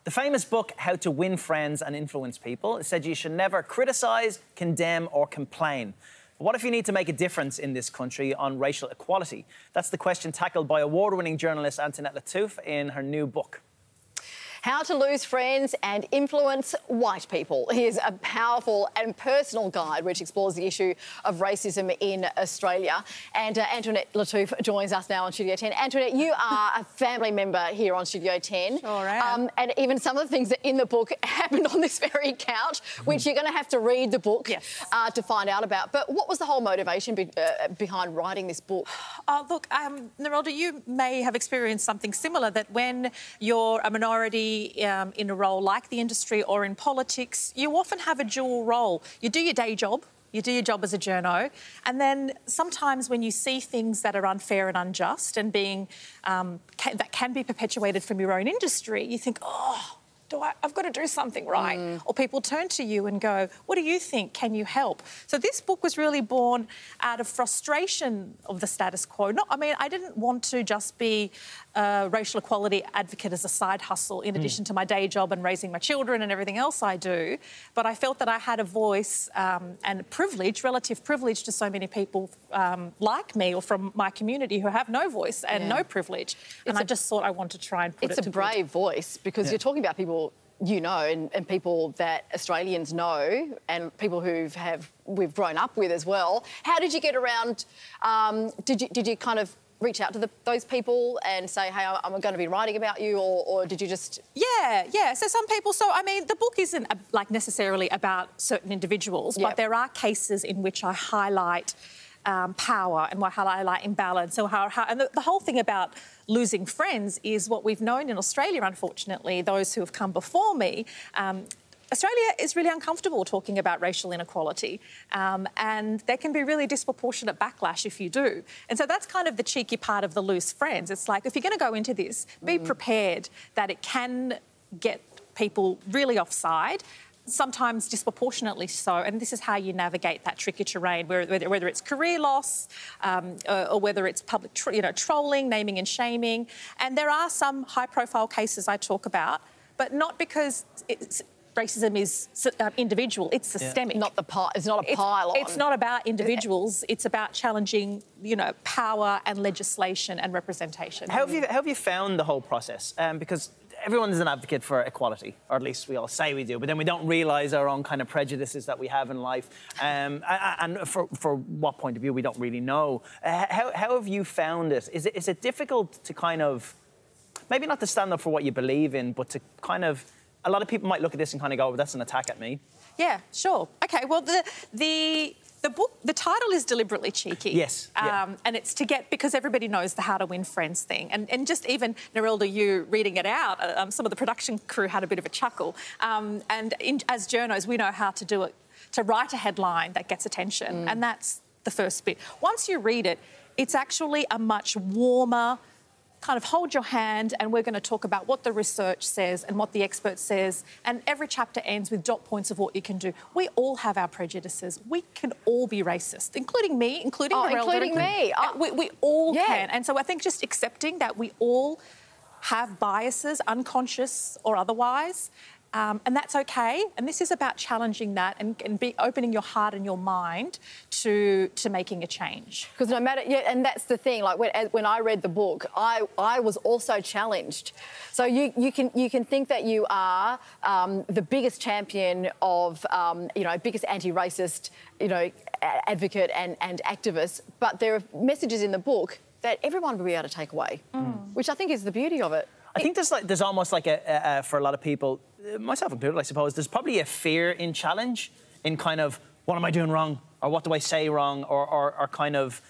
The famous book, How to Win Friends and Influence People, said you should never criticise, condemn or complain. But what if you need to make a difference in this country on racial equality? That's the question tackled by award-winning journalist Antoinette Lattouf in her new book. How to Lose Friends and Influence White People. Here's a powerful and personal guide which explores the issue of racism in Australia. And Antoinette Lattouf joins us now on Studio 10. Antoinette, you are a family member here on Studio 10. Sure am. And even some of the things that in the book happened on this very couch, which you're going to have to read the book to find out about. But what was the whole motivation behind writing this book? Look, Nerelda, you may have experienced something similar, that when you're a minority in a role like the industry or in politics, you often have a dual role. You do your day job, you do your job as a journo, and then sometimes when you see things that are unfair and unjust and that can be perpetuated from your own industry, you think, oh, I've got to do something right. Or people turn to you and go, what do you think? Can you help? So this book was really born out of frustration of the status quo. I didn't want to just be a racial equality advocate as a side hustle in addition to my day job and raising my children and everything else I do. But I felt that I had a voice and privilege, relative privilege to so many people like me or from my community who have no voice and no privilege. And I just thought I wanted to try and put it to It's a brave voice, because you're talking about people you know, and people that Australians know, and people we've grown up with as well. How did you get around? Did you kind of reach out to those people and say, hey, I'm going to be writing about you, or did you just... Yeah. So some people... So, I mean, the book isn't, necessarily about certain individuals, but there are cases in which I highlight power and I highlight imbalance. So and the whole thing about losing friends is what we've known in Australia, unfortunately, those who have come before me. Australia is really uncomfortable talking about racial inequality, and there can be really disproportionate backlash if you do. And so that's kind of the cheeky part of the loose friends. It's like, if you're going to go into this, be prepared that it can get people really offside, sometimes disproportionately so, and this is how you navigate that tricky terrain, whether it's career loss or whether it's public trolling, naming and shaming. And there are some high-profile cases I talk about, but not because racism is individual, it's systemic. It's not a pile-on. It's not about individuals, it's about challenging, power and legislation and representation. How have you found the whole process? Because everyone is an advocate for equality, or at least we all say we do, but then we don't realise our own kind of prejudices that we have in life. And for what point of view, we don't really know. How have you found it? Is it difficult to kind of, maybe not to stand up for what you believe in, but to kind of, a lot of people might look at this and kind of go, oh, that's an attack at me. Yeah, sure. OK, well, the book, the title is deliberately cheeky. Yes. And it's because everybody knows the How to Win Friends thing. And just even, Nerelda, you reading it out, some of the production crew had a bit of a chuckle. As journos, we know how to do it, to write a headline that gets attention. And that's the first bit. Once you read it, it's actually a much warmer, kind of hold your hand, and we're going to talk about what the research says and what the expert says, and every chapter ends with dot points of what you can do. We all have our prejudices. We can all be racist, including me, including Nerelda. Including me. We all can. And so I think just accepting that we all have biases, unconscious or otherwise, and that's okay. And this is about challenging that and opening your heart and your mind to making a change. Because no matter, and that's the thing. Like when I read the book, I was also challenged. So you can think that you are the biggest champion of biggest anti-racist advocate and activist, but there are messages in the book that everyone will be able to take away, which I think is the beauty of it. I think there's almost like for a lot of people, myself included, I suppose, there's probably a fear in challenge, in kind of, what am I doing wrong? Or what do I say wrong? Or kind of,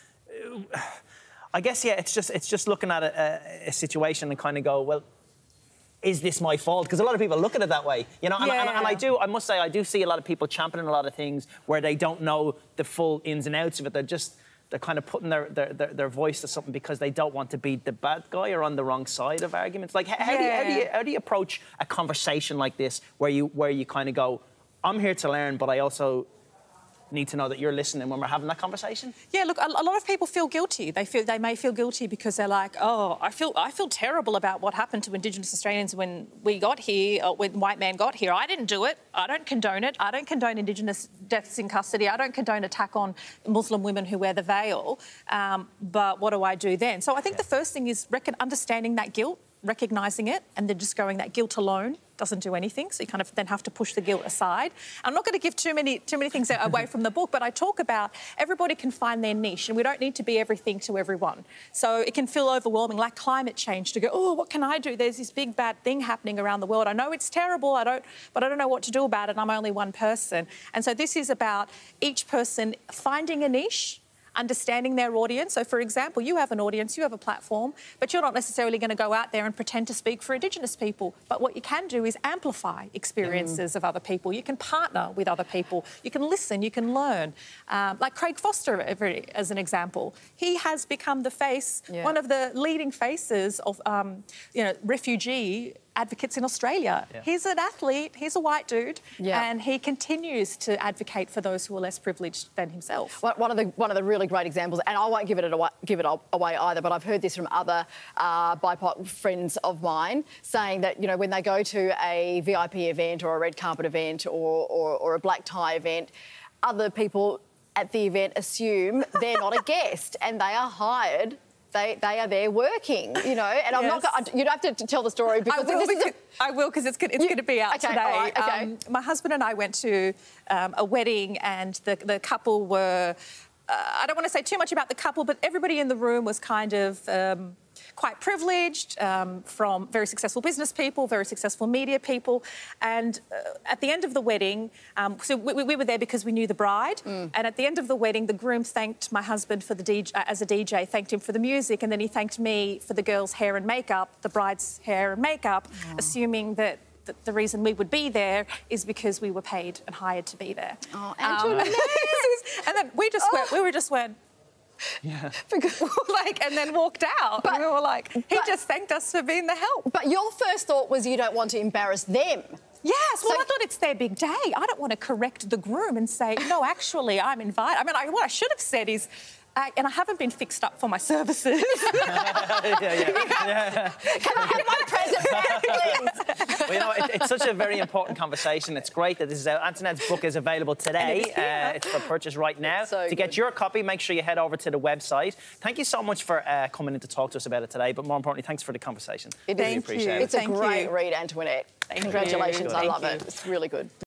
I guess, it's just looking at a situation and kind of go, well, is this my fault? Because a lot of people look at it that way, And I must say, I do see a lot of people championing a lot of things where they don't know the full ins and outs of it. They're kind of putting their voice to something because they don't want to be the bad guy or on the wrong side of arguments. Like, how do you approach a conversation like this where you kind of go, I'm here to learn, but I also need to know that you're listening when we're having that conversation? Yeah, look, a lot of people feel guilty. They may feel guilty because they're like, oh, I feel terrible about what happened to Indigenous Australians when we got here, or when white man got here. I didn't do it. I don't condone it. I don't condone Indigenous deaths in custody. I don't condone attack on Muslim women who wear the veil. But what do I do then? So I think the first thing is understanding that guilt, recognising it, and then just going that guilt alone doesn't do anything. So you kind of then have to push the guilt aside. I'm not going to give too many things away from the book, but I talk about everybody can find their niche, and we don't need to be everything to everyone. So it can feel overwhelming, like climate change, to go, oh, what can I do? There's this big bad thing happening around the world. I know it's terrible, but I don't know what to do about it. I'm only one person. And so this is about each person finding a niche, understanding their audience. So, for example, you have an audience, you have a platform, but you're not necessarily going to go out there and pretend to speak for Indigenous people. But what you can do is amplify experiences of other people. You can partner with other people. You can listen, you can learn. Like Craig Foster, as an example. He has become the face, one of the leading faces of, refugee advocates in Australia. Yeah. He's an athlete, he's a white dude, and he continues to advocate for those who are less privileged than himself. One of the really great examples, and I won't give it away either, but I've heard this from other BIPOC friends of mine saying that, you know, when they go to a VIP event or a red carpet event or a black tie event, other people at the event assume they're not a guest and they are hired. They are there working, you know, and I'm not. You don't have to tell the story because I will because it's going to be out today. Right, okay. My husband and I went to a wedding, and the couple were. I don't want to say too much about the couple, but everybody in the room was kind of quite privileged, from very successful business people, very successful media people. And at the end of the wedding, so we were there because we knew the bride. And at the end of the wedding, the groom thanked my husband for the DJ, as a DJ, thanked him for the music, and then he thanked me for the girl's hair and makeup, the bride's hair and makeup, assuming that the reason we would be there is because we were paid and hired to be there. Oh, Antoinette! And then we just went, yeah. And then walked out. But, and we were like, he just thanked us for being the help. But your first thought was you don't want to embarrass them. Yes, well, I thought it's their big day. I don't want to correct the groom and say, no, actually, I'm invited. I mean, what I should have said is, and I haven't been fixed up for my services. Can I have my present back, please? Well, you know, it's such a very important conversation. It's great that this is out. Antoinette's book is available today. It's for purchase right now. To get your copy, make sure you head over to the website. Thank you so much for coming in to talk to us about it today, but more importantly, thanks for the conversation. Really appreciate it. It's a great read, Antoinette. Congratulations. I love it. It's really good.